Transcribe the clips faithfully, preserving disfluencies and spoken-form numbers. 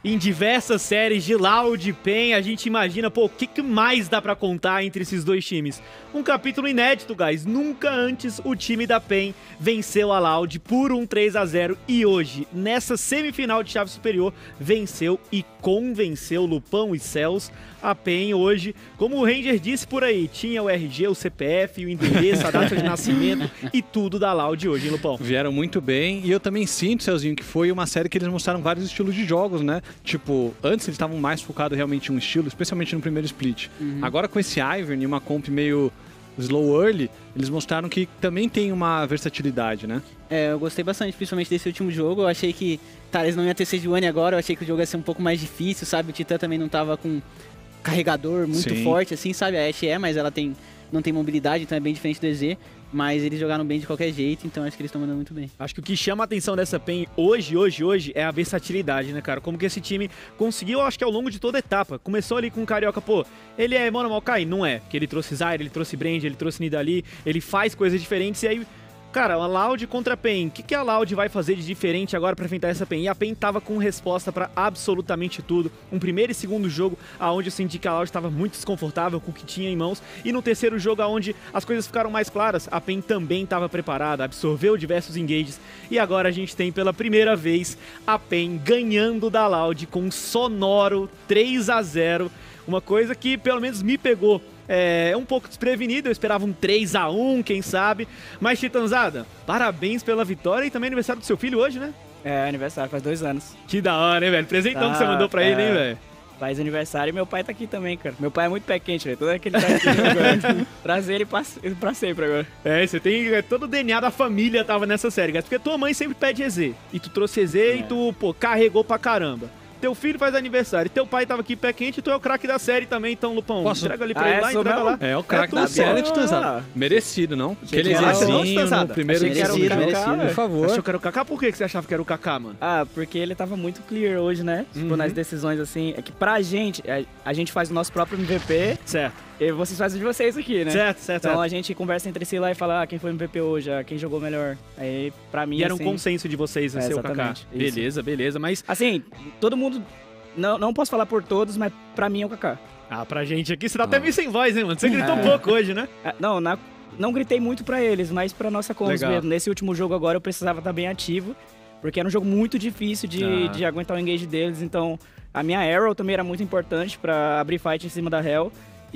em diversas séries de Loud e Pen, a gente imagina, pô, o que, que mais dá pra contar entre esses dois times? Um capítulo inédito, guys. Nunca antes o time da Pen venceu a Loud por um três a zero e hoje, nessa semifinal de chave superior, venceu e convenceu Lupão e Céus. A Pen hoje, como o Ranger disse por aí, tinha o R G, o C P F, o endereço, a data de nascimento e tudo da Loud hoje, hein, Lupão? Vieram muito bem e eu também sinto, Celzinho, que foi uma série que eles mostraram vários estilos de jogos, né? Tipo, antes eles estavam mais focados realmente em um estilo, especialmente no primeiro split. Uhum. Agora com esse Ivern e uma comp meio slow early, eles mostraram que também tem uma versatilidade, né? É, eu gostei bastante, principalmente desse último jogo. Eu achei que, tá, eles não iam ter Sejuani One agora, eu achei que o jogo ia ser um pouco mais difícil, sabe? O Titã também não tava com carregador muito Sim. forte, assim, sabe? A Ashe é, mas ela tem, não tem mobilidade, então é bem diferente do E Z. Mas eles jogaram bem de qualquer jeito, então acho que eles estão mandando muito bem. Acho que o que chama a atenção dessa Pen hoje, hoje, hoje, é a versatilidade, né, cara? Como que esse time conseguiu, acho que ao longo de toda a etapa. Começou ali com o Carioca, pô, ele é Mono Maokai? Não é, porque ele trouxe Zyra, ele trouxe Brand, ele trouxe Nidalee, ele faz coisas diferentes e aí... Cara, a Loud contra a Pen, o que, que a Loud vai fazer de diferente agora pra enfrentar essa Pen? E a Pen tava com resposta pra absolutamente tudo. Um primeiro e segundo jogo, aonde eu senti que a Loud tava muito desconfortável com o que tinha em mãos. E no terceiro jogo, aonde as coisas ficaram mais claras, a Pen também tava preparada, absorveu diversos engages. E agora a gente tem pela primeira vez a Pen ganhando da Loud com um sonoro três a zero. Uma coisa que pelo menos me pegou É um pouco desprevenido, eu esperava um três a um, quem sabe. Mas, Titanzada, parabéns pela vitória e também aniversário do seu filho hoje, né? É, aniversário, faz dois anos. Que da hora, hein, velho? Presentão tá, que você mandou pra é, ele, hein, velho? Faz aniversário e meu pai tá aqui também, cara. Meu pai é muito pé quente, velho. Todo aquele tá aqui jogando. Trazer ele pra, pra sempre agora. É, você tem... É, todo o D N A da família tava nessa série, guys. Porque tua mãe sempre pede E Z. E tu trouxe E Z é. e tu, pô, carregou pra caramba. Teu filho faz aniversário, teu pai tava aqui pé quente e tu é o craque da série também, então, Lupão, Posso? entrega ali pra ah, ele é, lá, entrega meu... lá. É o craque é da série, de Titanzada. Merecido, não? Aquele Ezinho no primeiro merecido, merecido, merecido, por favor. Achou que era o Kaká? Por que você achava que era o Kaká, mano? Ah, porque ele tava muito clear hoje, né? Tipo, Uhum. nas decisões, assim. É que pra gente, a, a gente faz o nosso próprio M V P. Certo. E vocês fazem de vocês aqui, né? Certo, certo. Então certo. a gente conversa entre si lá e fala ah, quem foi o M V P hoje, ah, quem jogou melhor. Aí, pra mim, E era um assim, consenso de vocês, é, ser o Kaká. exatamente, isso. Beleza, beleza, mas... Assim, todo mundo... Não, não posso falar por todos, mas pra mim é o Kaká. Ah, pra gente aqui, você tá Ah. até meio sem voz, hein, mano? Você gritou É. um pouco hoje, né? Ah, Não, na- não gritei muito pra eles, mas pra nossa comms Legal. mesmo. Nesse último jogo agora eu precisava estar bem ativo, porque era um jogo muito difícil de, Ah. de aguentar o engage deles, então a minha Arrow também era muito importante pra abrir fight em cima da Hell.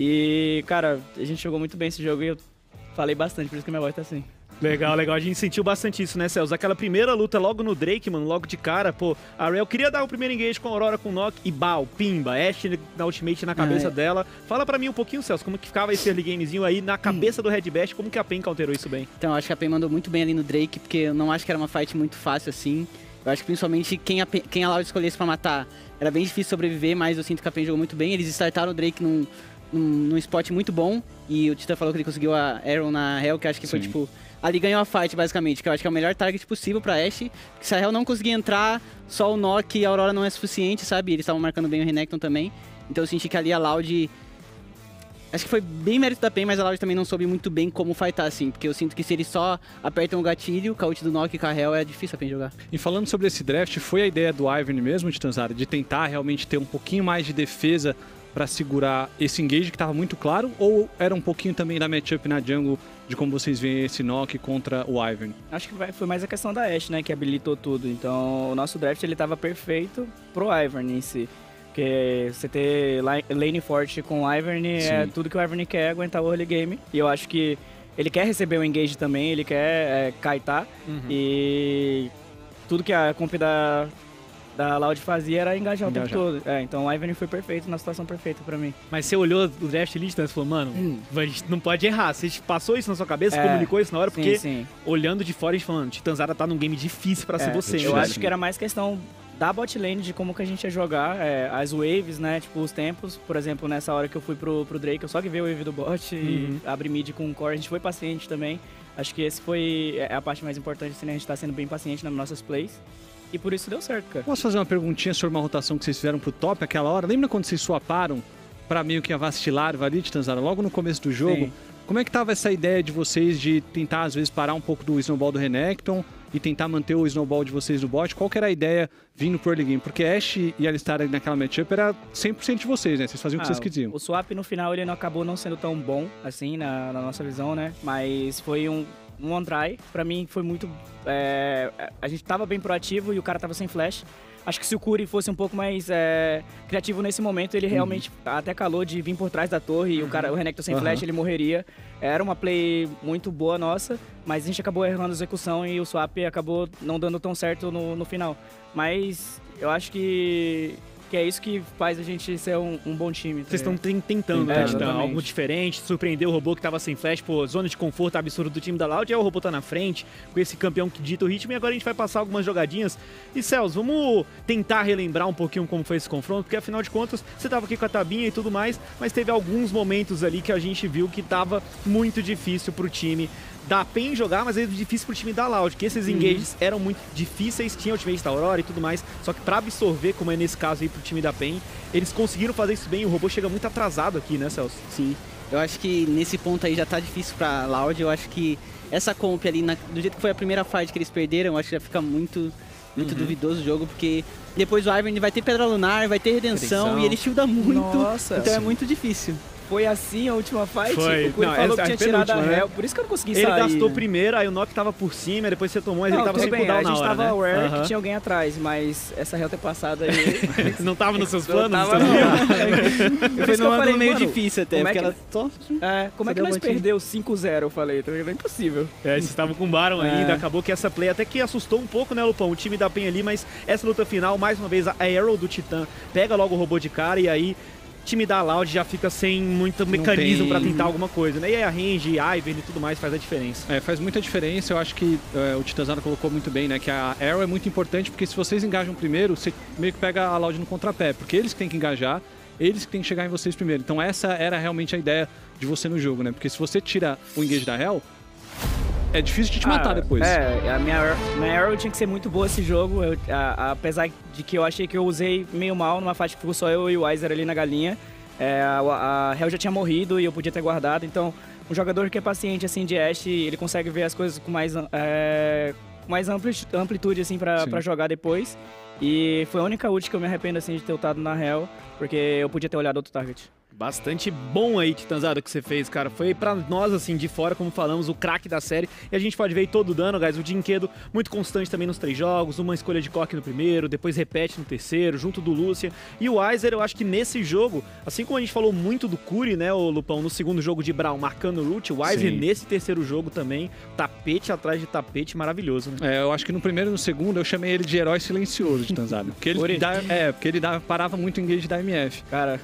E, cara, a gente jogou muito bem esse jogo e eu falei bastante, por isso que minha voz tá assim. Legal, legal. A gente sentiu bastante isso, né, Celso? Aquela primeira luta logo no Drake, mano, logo de cara, pô, a Rel queria dar o primeiro engage com a Aurora, com o Nock e bal, pimba, Ashe na ultimate na cabeça Ah, é. dela. Fala pra mim um pouquinho, Celso, como que ficava esse early gamezinho aí na cabeça do Red Bash, como que a Pen counterou isso bem? Então, eu acho que a Pen mandou muito bem ali no Drake, porque eu não acho que era uma fight muito fácil assim. Eu acho que principalmente quem a, Pen, quem a Loud escolhesse pra matar era bem difícil sobreviver, mas eu sinto que a Pen jogou muito bem. Eles startaram o Drake num, num, num spot muito bom, e o Titã falou que ele conseguiu a Arrow na Hell, que eu acho que foi Sim. tipo... Ali ganhou a fight, basicamente, que eu acho que é o melhor target possível pra Ashe. Porque se a Hell não conseguir entrar, só o Nock e a Aurora não é suficiente, sabe? Eles estavam marcando bem o Renekton também. Então eu senti que ali a Loud... Acho que foi bem mérito da Pen, mas a Loud também não soube muito bem como fightar, assim. Porque eu sinto que se eles só apertam o gatilho, com a ult do Nock e com a Hell, é difícil a Pen jogar. E falando sobre esse draft, foi a ideia do Ivern mesmo, Titanzada, de tentar realmente ter um pouquinho mais de defesa pra segurar esse engage que tava muito claro? Ou era um pouquinho também da matchup na jungle, de como vocês veem esse Nock contra o Ivern? Acho que vai- foi mais a questão da Ashe, né, que habilitou tudo. Então, o nosso draft, ele tava perfeito pro Ivern em si. Porque você ter li- lane forte com o Ivern é Sim. tudo que o Ivern quer, aguentar o early game. E eu acho que ele quer receber o engage também, ele quer é, kitar. E tudo que a comp da, da Loud fazia era engajar o tempo Engajar. todo. É, então o Ivern foi perfeito, na situação perfeita pra mim. Mas você olhou o draft ali, Titã, e falou, mano, Hum. a gente não pode errar. Você passou isso na sua cabeça, É, comunicou isso na hora, sim, porque sim. olhando de fora, a gente falando, Titanzada tá num game difícil pra ser É, você, Eu hein, acho velho? que era mais questão da bot lane, de como que a gente ia jogar, é, as waves, né, tipo, os tempos. Por exemplo, nessa hora que eu fui pro, pro Drake, eu só que vi a wave do bot Uhum. e abri mid com o core, a gente foi paciente também. Acho que esse foi é a parte mais importante, assim, né, a gente tá sendo bem paciente nas nossas plays. E por isso deu certo, cara. Posso fazer uma perguntinha sobre uma rotação que vocês fizeram pro top aquela hora? Lembra quando vocês swaparam pra meio que avastilar o ali, Titanzada, logo no começo do jogo? Sim. Como é que tava essa ideia de vocês de tentar, às vezes, parar um pouco do snowball do Renekton e tentar manter o snowball de vocês no bot? Qual que era a ideia vindo pro early game? Porque Ashe e Alistar naquela matchup era cem por cento de vocês, né? Vocês faziam o que Ah, vocês quisiam. O swap no final ele não acabou não sendo tão bom assim na, na nossa visão, né? Mas foi um, um one try. Pra mim foi muito. É, a gente tava bem proativo e o cara tava sem flash. Acho que se o Curi fosse um pouco mais é, criativo nesse momento, ele realmente uhum. até calou de vir por trás da torre e uhum. o, cara, o Renekton sem uhum. flash, ele morreria. Era uma play muito boa nossa, mas a gente acabou errando a execução e o swap acabou não dando tão certo no, no final. Mas eu acho que... que é isso que faz a gente ser um, um bom time. Vocês estão tentando, é, né? Algo diferente, surpreender o robô que tava sem flash, pô, zona de conforto absurdo do time da Loud, e aí o robô tá na frente, com esse campeão que dita o ritmo, e agora a gente vai passar algumas jogadinhas. E, Celso, vamos tentar relembrar um pouquinho como foi esse confronto, porque afinal de contas, você tava aqui com a Tabinha e tudo mais, mas teve alguns momentos ali que a gente viu que tava muito difícil pro time da PEN jogar, mas é difícil pro time da Loud, que esses engages uhum. eram muito difíceis, tinha o ultimate da Aurora e tudo mais, só que pra absorver, como é nesse caso aí pro time da PEN, eles conseguiram fazer isso bem, o robô chega muito atrasado aqui, né, Celso? Sim, eu acho que nesse ponto aí já tá difícil pra Loud, eu acho que essa comp ali, na, do jeito que foi a primeira fight que eles perderam, eu acho que já fica muito, muito uhum. duvidoso o jogo, porque depois o Ivern vai ter Pedra Lunar, vai ter Redenção, Redenção. e ele shielda muito, Nossa, então sim. é muito difícil. Foi assim a última fight? Foi. O Curi não, falou essa, que tinha tirado a né? Hell, por isso que eu não consegui ele sair. Ele gastou primeiro, aí o Knock tava por cima, depois você tomou, mas não, ele tava sem bem, cooldown a na gente hora, tava né? aware uh-huh. que tinha alguém atrás, mas essa Hell ter passado aí... não tava nos seus planos? Não tava, não. Foi num ângulo meio mano, difícil até, porque é que... ela só... É, como é que nós perdeu cinco zero, eu falei, então é impossível. É, vocês estavam com o Baron é. ainda, acabou que essa play até que assustou um pouco, né, Lupão, o time da PEN ali, mas essa luta final, mais uma vez, a Arrow do Titã pega logo o robô de cara e aí time da Loud já fica sem muito mecanismo tem... pra tentar alguma coisa, né? E aí a range, Ivern e tudo mais faz a diferença. É, faz muita diferença. Eu acho que é, o Titãzada colocou muito bem, né? Que a Arrow é muito importante, porque se vocês engajam primeiro, você meio que pega a Loud no contrapé, porque eles que têm que engajar, eles que têm que chegar em vocês primeiro. Então essa era realmente a ideia de você no jogo, né? Porque se você tira o engage da Hell, é difícil de te matar ah, depois. É, a minha, minha Arrow tinha que ser muito boa esse jogo, eu, a, a, apesar de que eu achei que eu usei meio mal numa faixa que ficou só eu e o Weiser ali na galinha. É, a, a Hell já tinha morrido e eu podia ter guardado, então um jogador que é paciente assim de Ashe, ele consegue ver as coisas com mais, é, com mais amplitude assim pra, pra jogar depois. E foi a única ult que eu me arrependo assim de ter ultado na Hell, porque eu podia ter olhado outro target. Bastante bom aí, Titãzada, que você fez, cara. Foi pra nós, assim, de fora, como falamos, o craque da série. E a gente pode ver aí todo o dano, guys. O Dinquedo muito constante também nos três jogos. Uma escolha de Cork no primeiro, depois repete no terceiro, junto do Lúcia. E o Weiser, eu acho que nesse jogo, assim como a gente falou muito do Curi, né, o Lupão, no segundo jogo de Brawl, marcando o root, o Weiser Sim. nesse terceiro jogo também, tapete atrás de tapete, maravilhoso, né? É, eu acho que no primeiro e no segundo eu chamei ele de herói silencioso, Titãzada. Porque ele, dá, é, porque ele dá, parava muito o engage da M F. Cara...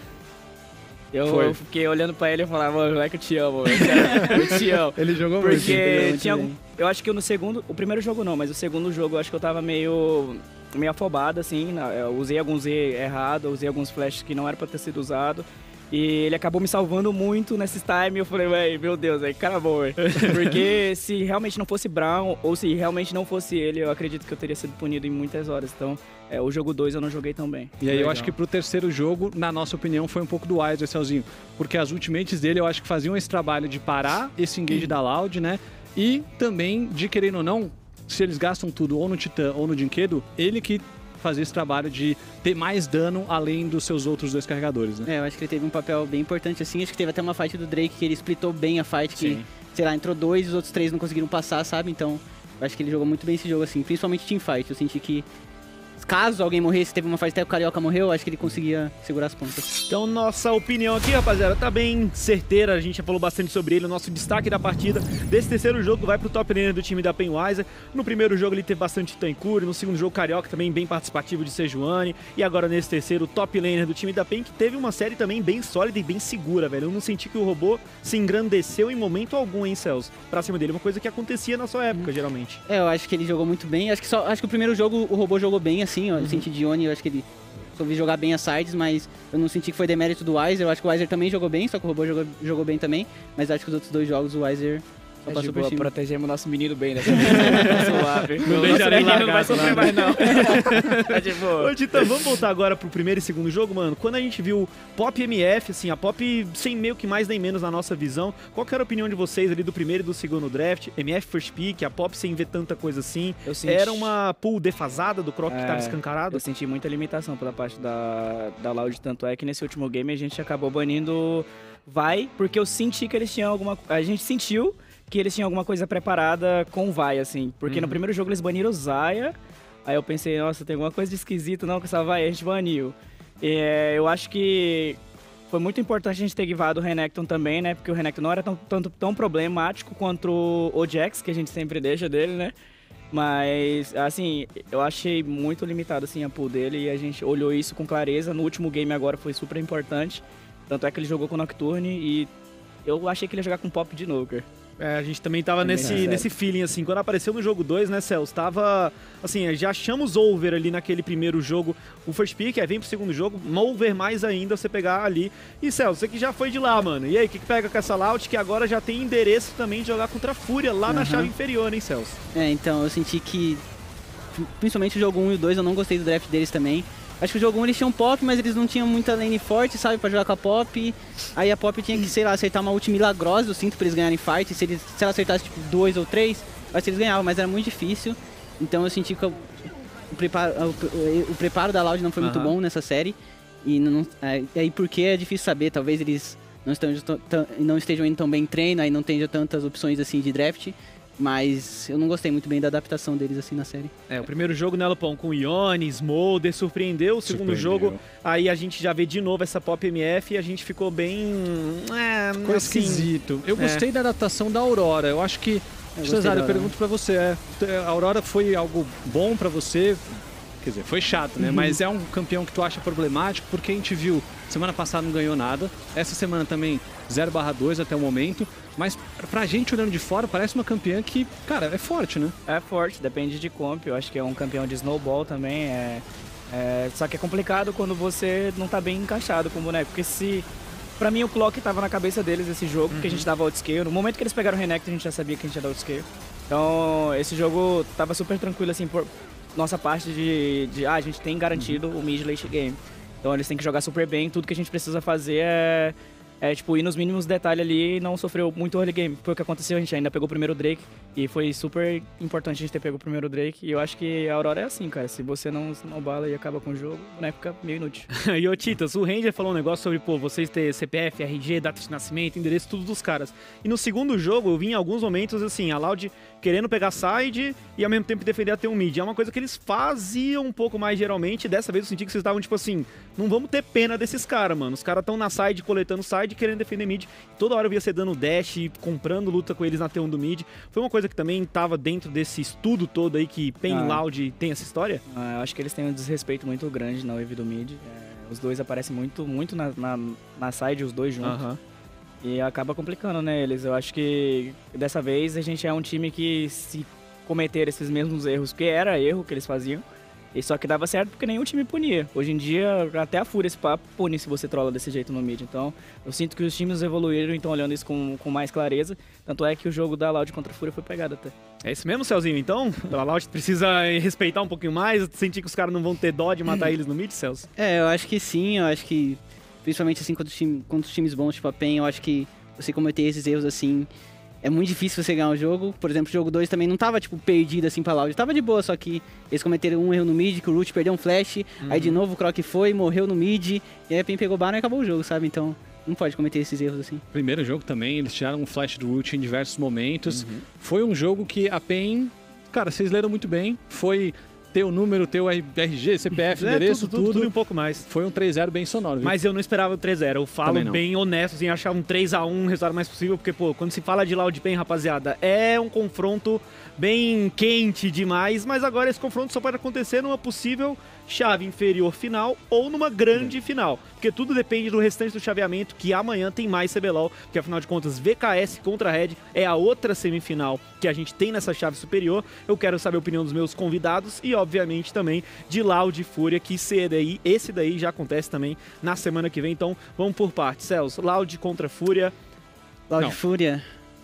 Eu, eu fiquei olhando pra ele e falava, mano, moleque, eu te amo, eu, eu te amo. Ele jogou Porque muito. Porque tinha algum, eu acho que eu no segundo, o primeiro jogo não, mas o segundo jogo eu acho que eu tava meio, meio afobado, assim, eu usei alguns E errado, usei alguns flashes que não era pra ter sido usado. E ele acabou me salvando muito nesses time. Eu falei, véi, meu Deus, aí cara bom, véi. Porque se realmente não fosse Brawl, ou se realmente não fosse ele, eu acredito que eu teria sido punido em muitas horas. Então, é, o jogo dois eu não joguei tão bem. E aí Legal. eu acho que pro terceiro jogo, na nossa opinião, foi um pouco do Weiser, Celzinho. Porque as ultimates dele, eu acho que faziam esse trabalho de parar esse engage da Loud, né? E também, de querendo ou não, se eles gastam tudo ou no Titã ou no Dinquedo, ele que fazer esse trabalho de ter mais dano além dos seus outros dois carregadores, né? É, eu acho que ele teve um papel bem importante assim, acho que teve até uma fight do Drake que ele splitou bem a fight, que, Sim. sei lá, entrou dois e os outros três não conseguiram passar, sabe? Então, eu acho que ele jogou muito bem esse jogo assim, principalmente teamfight, eu senti que caso alguém morresse, teve uma fight até que o Carioca morreu, acho que ele conseguia segurar as pontas. Então, nossa opinião aqui, rapaziada, tá bem certeira. A gente já falou bastante sobre ele. O nosso destaque da partida desse terceiro jogo vai pro top laner do time da Penweiser. No primeiro jogo ele teve bastante Tancure, no segundo jogo Carioca também bem participativo de Sejuani. E agora nesse terceiro, o top laner do time da Pen, que teve uma série também bem sólida e bem segura, velho. Eu não senti que o robô se engrandeceu em momento algum, hein, Celso? Pra cima dele, uma coisa que acontecia na sua época, hum. geralmente. É, eu acho que ele jogou muito bem. Acho que, só, acho que o primeiro jogo o robô jogou bem, assim, ó. Eu uhum. senti Dione, eu acho que ele soube jogar bem as sides, mas eu não senti que foi demérito do Weiser. Eu acho que o Weiser também jogou bem, só que o robô jogou, jogou bem também. Mas acho que os outros dois jogos o Weiser Só É passou de por boa, cima. protegemos o nosso menino bem, né? Suave. Não O deixa nosso ele menino não vai largado, sofrer né? mais, não. Tá de boa. Ô, Titã, vamos voltar agora pro primeiro e segundo jogo, mano. Quando a gente viu Pop e M F, assim, a Pop sem meio que mais nem menos na nossa visão, qual que era a opinião de vocês ali do primeiro e do segundo draft? M F first pick, a Pop sem ver tanta coisa assim. Eu senti- Era uma pool defasada do Croc que É, tava escancarado? Eu senti muita limitação pela parte da, da Loud, tanto é que nesse último game a gente acabou banindo Vai, porque eu senti que eles tinham alguma... A gente sentiu que eles tinham alguma coisa preparada com Vai, assim. Porque Uhum. no primeiro jogo eles baniram Zaya, aí eu pensei, nossa, tem alguma coisa de esquisito não com essa Vai, a gente baniu. E, é, eu acho que foi muito importante a gente ter guivado o Renekton também, né? Porque o Renekton não era tão, tanto, tão problemático quanto o Jax, que a gente sempre deixa dele, né? Mas, assim, eu achei muito limitado, assim, a pool dele e a gente olhou isso com clareza. No último game agora foi super importante. Tanto é que ele jogou com o Nocturne e eu achei que ele ia jogar com Pop de novo, cara. É, a gente também tava Também, nesse, é. nesse feeling, assim, quando apareceu no jogo dois, né, Celso, tava, assim, já achamos over ali naquele primeiro jogo, o first pick, aí vem pro segundo jogo, over mais ainda você pegar ali, e Celso, você que já foi de lá, mano, e aí, o que que pega com essa Loud, que agora já tem endereço também de jogar contra a Fúria, lá na Aham. chave inferior, hein, Celso? É, então, eu senti que, principalmente o jogo um e o dois, eu não gostei do draft deles também. Acho que o jogo um eles tinham Pop, mas eles não tinham muita lane forte, sabe, pra jogar com a Pop. Aí a Pop tinha que, sei lá, acertar uma ult milagrosa, eu sinto, pra eles ganharem fight. Se, eles, se ela acertasse, tipo, dois ou três, eu acho que eles ganhavam, mas era muito difícil. Então eu senti que o, o, preparo, o, o preparo da Loud não foi muito Aham. bom nessa série. E não, é, aí porque é difícil saber, talvez eles não estejam, tão- não estejam indo tão bem em treino, aí não tenham tantas opções assim de draft. Mas eu não gostei muito bem da adaptação deles assim na série. É, o primeiro jogo, né, Lupão, com Ione, Smolder, surpreendeu. O segundo Surpreendeu. jogo, aí a gente já vê de novo essa Pop M F e a gente ficou bem... É, Ficou assim, esquisito. Eu é. gostei da adaptação da Aurora. Eu acho que, gostei Cesário, da eu Aurora. pergunto pra você, é, a Aurora foi algo bom pra você? Quer dizer, foi chato, né? Mas é um campeão que tu acha problemático, porque a gente viu, semana passada não ganhou nada, essa semana também zero barra dois até o momento, mas pra gente olhando de fora, parece uma campeã que, cara, é forte, né? É forte, depende de comp. Eu acho que é um campeão de snowball também. É, é- só que é complicado quando você não tá bem encaixado com o boneco. Porque se. Pra mim, o Clock tava na cabeça deles esse jogo, porque a gente dava outscale. No momento que eles pegaram o Renekton, a gente já sabia que a gente ia dar outscale. Então, esse jogo tava super tranquilo, assim, por nossa parte de. de ah, a gente tem garantido o mid late game. Então, eles têm que jogar super bem. Tudo que a gente precisa fazer é. É, tipo, ir nos mínimos detalhes ali e não sofreu muito early game. Foi o que aconteceu, a gente ainda pegou o primeiro Drake e foi super importante a gente ter pego o primeiro Drake. E eu acho que a Aurora é assim, cara. Se você não, não bala e acaba com o jogo, o boneco fica meio inútil. E ô Titas, o Ranger falou um negócio sobre, pô, vocês ter C P F, R G, data de nascimento, endereço, tudo dos caras. E no segundo jogo, eu vi em alguns momentos, assim, a Loud querendo pegar side e ao mesmo tempo defender até um mid. É uma coisa que eles faziam um pouco mais geralmente. Dessa vez eu senti que vocês estavam, tipo assim, não vamos ter pena desses caras, mano. Os caras estão na side, coletando side, querendo defender mid. Toda hora eu via você dando dash, comprando luta com eles na T um do mid. Foi uma coisa que também tava dentro desse estudo todo aí que Pen e Ah. Loud tem essa história? Ah, eu acho que eles têm um desrespeito muito grande na wave do mid. É, os dois aparecem muito, muito na, na, na side, os dois juntos. Aham. E acaba complicando, né, eles. Eu acho que dessa vez a gente é um time que se cometer esses mesmos erros, que era erro que eles faziam, e só que dava certo porque nenhum time punia. Hoje em dia, até a Fúria esse papo pune se você trola desse jeito no mid. Então, eu sinto que os times evoluíram e estão olhando isso com, com mais clareza. Tanto é que o jogo da Loud contra a Fúria foi pegado até. É isso mesmo, Celzinho? Então, a Loud precisa respeitar um pouquinho mais, sentir que os caras não vão ter dó de matar eles no mid, Celso? É, eu acho que sim, eu acho que, principalmente assim, contra os, time, contra os times bons, tipo a PEN, eu acho que você cometer esses erros assim, é muito difícil você ganhar o jogo. Por exemplo, o jogo dois também não tava, tipo, perdido assim pra Loud, tava de boa, só que eles cometeram um erro no mid, que o Root perdeu um flash, aí de novo o Croc foi, morreu no mid, e aí a PEN pegou o Baron e acabou o jogo, sabe? Então, não pode cometer esses erros assim. Primeiro jogo também, eles tiraram um flash do Root em diversos momentos. Foi um jogo que a PEN, cara, vocês leram muito bem. Foi ter o número, ter o R G, C P F, É, endereço, tudo, tudo, tudo e um pouco mais. Foi um três zero bem sonoro, viu? Mas eu não esperava o três zero, eu falo Também não. bem honesto, assim, achar um três a um o resultado mais possível, porque, pô, quando se fala de Loud Pen, rapaziada, é um confronto bem quente demais, mas agora esse confronto só pode acontecer numa possível chave inferior final ou numa grande final, porque tudo depende do restante do chaveamento, que amanhã tem mais C B L O L, porque afinal de contas V K S contra Red é a outra semifinal que a gente tem nessa chave superior. Eu quero saber a opinião dos meus convidados e obviamente também de Loud e Fúria, que esse daí, esse daí já acontece também na semana que vem, então vamos por partes. Celso, Loud contra Fúria. Loud Não. Fúria.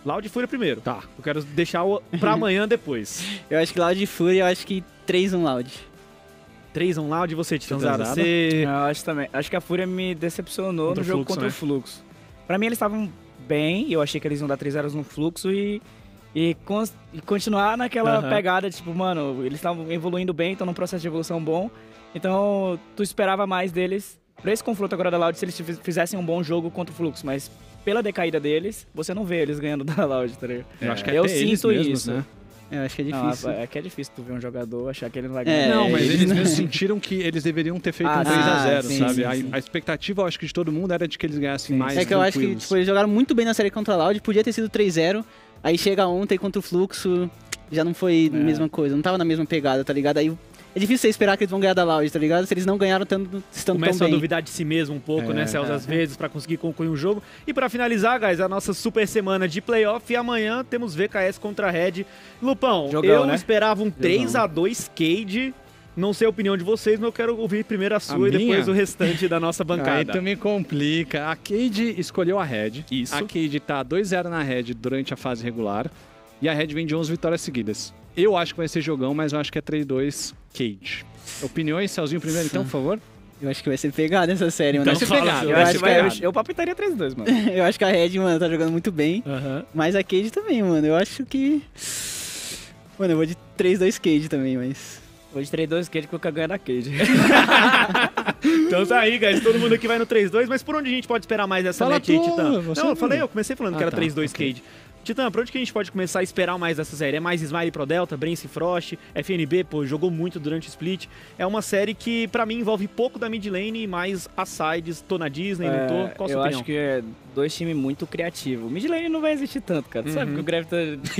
Loud e Fúria primeiro. Tá. Eu quero deixar o pra amanhã depois. Eu acho que Loud e Fúria, eu acho que três a um Loud. três a um Loud e você, Titanzada? Titanzada? Você... Eu acho também. Acho que a Fúria me decepcionou Contra no o jogo Fluxo, contra né? o Fluxo. Pra mim, eles estavam bem. Eu achei que eles iam dar três a zero no Fluxo e, e, con e continuar naquela Aham. pegada, tipo, mano, eles estavam evoluindo bem, estão num processo de evolução bom. Então, tu esperava mais deles pra esse confronto agora da Loud se eles fiz- fizessem um bom jogo contra o Fluxo. Mas pela decaída deles, você não vê eles ganhando da Loud, tá ligado? Eu acho que Eu até eles sinto mesmos, isso. né? Eu acho que é Não, difícil. é que é difícil tu ver um jogador achar que ele não vai É, ganhar. Não, mas eles eles não- mesmos sentiram que eles deveriam ter feito Ah, um três a zero, sim, sabe? sim, A- sim. A, expectativa, eu acho que de todo mundo era de que eles ganhassem Sim. mais É que eu acho que tranquilos. tipo, eles jogaram muito bem na série contra a Loud, podia ter sido três a zero, aí chega ontem contra o Fluxo, já não foi a É. mesma coisa, não tava na mesma pegada, tá ligado? Aí é difícil você esperar que eles vão ganhar da Loud, tá ligado? Se eles não ganharam tanto, estando Começa tão a bem. duvidar de si mesmo um pouco, É, né, Celso, é. às vezes, pra conseguir concluir um jogo. E pra finalizar, guys, a nossa super semana de playoff. E amanhã temos V K S contra a Red. Lupão, Jogão, eu né? esperava um três a dois Cade. Não sei a opinião de vocês, mas eu quero ouvir primeiro a sua A e depois minha? o restante da nossa Aí bancada. também complica. A Cade escolheu a Red. Isso. A Cade tá dois a zero na Red durante a fase regular. E a Red vem de onze vitórias seguidas. Eu acho que vai ser jogão, mas eu acho que é três a dois Cade. Opiniões, Celzinho primeiro, então, por favor? Eu acho que vai ser pegada essa série, mano. Então Eu acho- fala, pegado. seu. Eu, Vai acho ser que vai, eu, pegado. eu palpitaria três a dois, mano. eu acho que a Red, mano, tá jogando muito bem. Aham. Mas a Cade também, mano. Eu acho que. Mano, eu vou de três a dois Cade também, mas. Vou de três a dois Cade que eu quero ganhar da Cade. Então tá aí, guys. Todo mundo aqui vai no três a dois, mas por onde a gente pode esperar mais essa Fala net aí, tu, Titã? você Não, eu viu. falei, eu comecei falando Ah, que era tá, três a dois ok. Cade. Titã, pra onde que a gente pode começar a esperar mais dessa série? É mais Smiley Pro Delta, Brence Frost, F N B, pô, jogou muito durante o split. É uma série que, pra mim, envolve pouco da mid lane e mais as sides. Tô na Disney, não tô. Qual a sua eu opinião? acho que é dois times muito criativos. O mid lane não vai existir tanto, cara. Tu sabe que o Graviton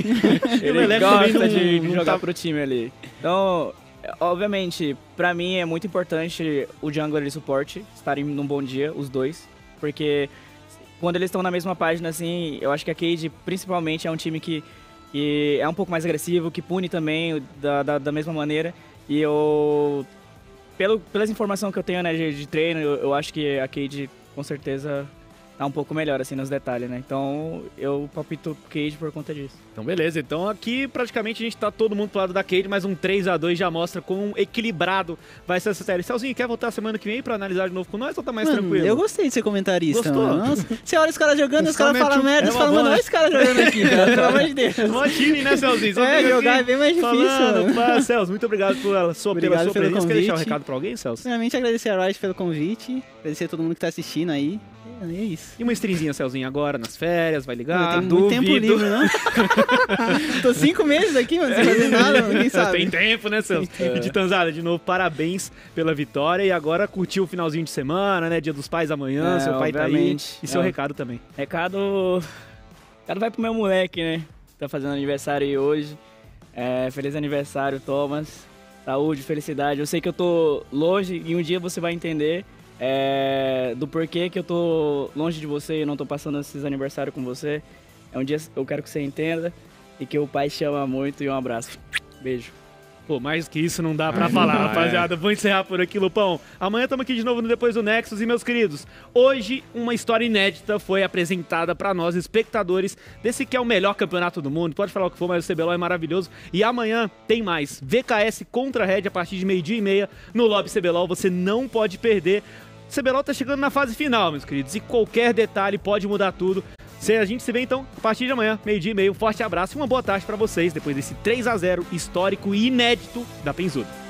O ele Eleven gosta também não- de, de não jogar tá- pro time ali. Então, obviamente, pra mim é muito importante o jungler e o suporte estarem num bom dia, os dois. Porque quando eles estão na mesma página, assim, eu acho que a Cade, principalmente, é um time que, que é um pouco mais agressivo, que pune também da, da, da mesma maneira. E eu, pelo, pelas informações que eu tenho, né, de, de treino, eu, eu acho que a Cade, com certeza, tá um pouco melhor, assim, nos detalhes, né? Então, eu palpito Cade por conta disso. Então, beleza. Então, aqui, praticamente, a gente tá todo mundo pro lado da Cade, mas um três a dois já mostra quão equilibrado vai ser essa série. Celzinho, quer voltar semana que vem pra analisar de novo com nós ou tá mais Mano, tranquilo? eu gostei de ser comentarista, Gostou? mano. Nossa, você olha os caras jogando, os caras Somente falam um- merda, é você uma fala, mano, boa. olha os caras jogando aqui, cara, pelo amor de Deus. Mó time, né, Celzinho? Só É, fica jogar aqui é bem mais difícil, falando, mano. pá, Celso, muito obrigado pela sua, pela Obrigado sua pelo presença. Quer deixar um convite. recado pra alguém, Celso? Primeiramente, agradecer a Riot pelo convite, agradecer a todo mundo que tá assistindo aí. É, é isso. E uma streamzinha, Celzinho, agora, nas férias, vai ligar? Tem muito tempo Duvido. livre, não? Tô cinco meses aqui, mano, sem fazer nada, mano, quem sabe? Tem tempo, né, Celso? E Titanzada, de novo, parabéns pela vitória. E agora curtiu o finalzinho de semana, né? Dia dos Pais amanhã, É, seu pai tá aí. obviamente. E seu É. recado também. Recado. Recado vai pro meu moleque, né? Tá fazendo aniversário aí hoje. É, feliz aniversário, Thomas. Saúde, felicidade. Eu sei que eu tô longe e um dia você vai entender é, do porquê que eu tô longe de você e não tô passando esses aniversários com você. É um dia eu quero que você entenda e que o pai te ama muito e um abraço. Beijo. Pô, mais que isso não dá pra Ai, falar, não dá, rapaziada. Vou encerrar por aqui, Lupão. Amanhã estamos aqui de novo no Depois do Nexus. E, meus queridos, hoje uma história inédita foi apresentada pra nós, espectadores, desse que é o melhor campeonato do mundo. Pode falar o que for, mas o C B L O L é maravilhoso. E amanhã tem mais. V K S contra a Red a partir de meio-dia e meia no Lobby C B L O L. Você não pode perder. O C B L O L tá chegando na fase final, meus queridos. E qualquer detalhe pode mudar tudo. Se a gente se vê, então, a partir de amanhã, meio-dia e meio. Um forte abraço e uma boa tarde pra vocês, depois desse três a zero histórico e inédito da Penzuda.